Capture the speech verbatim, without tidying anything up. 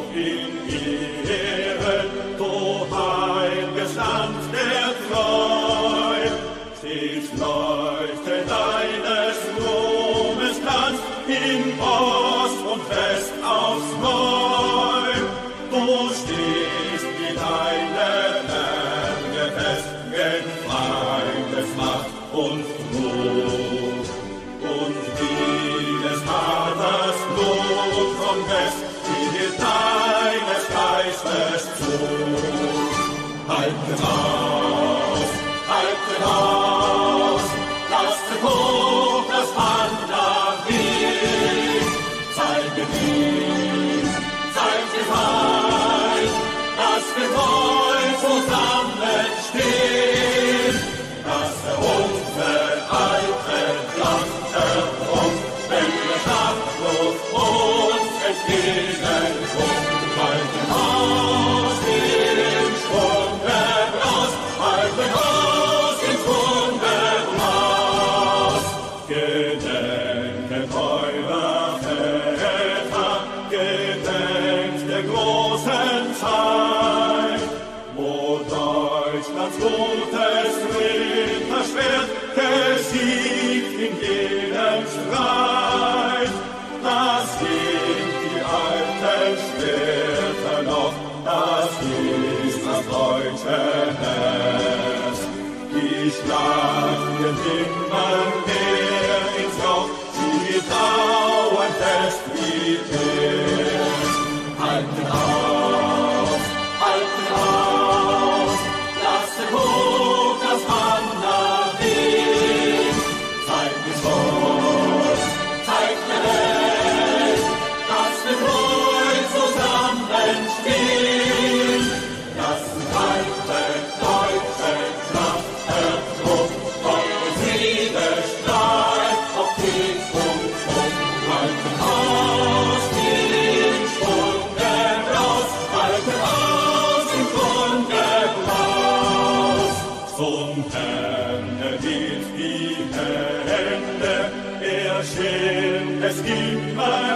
in Ehre, du heiliges Land der Treu. Stets leuchtet deines Ruhmes Glanz in Ost und West aufs Neu. Du stehst wie deine Berge fest, gen Feindes Macht und Ruhm. Und wie des Vaters Blut vom West, geht deines Geistes zu. Haltet aus, haltet aus, lasst hoch das Wanderweg. Seid gedient, seid gefeit, dass wir treu zusammenstehen, dass der unveralte Land erbrummt, wenn der Schlachtluft uns entgegenkommt. Haltet aus den Sturm heraus, haltet aus den Sturm heraus. Gedenket eurer Väter, gedenkt der großen Zeit, wo Deutschlands gutes Ritterschwert gesiegt in jedem Streit. Das sind die alten Schwerter noch, das ist das deutsche Herz. Die schlagen immer mehr ins Joch, sie dauern fest wie Erz. Haltet auf, haltet auf, lasst hoch das Wanderweg. Seid gesorgt, zeigt der Welt, dass wir treu zusammenstehen. Lassen alte deutsche Kraft erprobt, ob es Widerstreit, ob Krieg und Schwung. Haltet aus den Sturm heraus, haltet aus den Sturm heraus. Zum Herrn ergeht die Hände, er schirmt es immer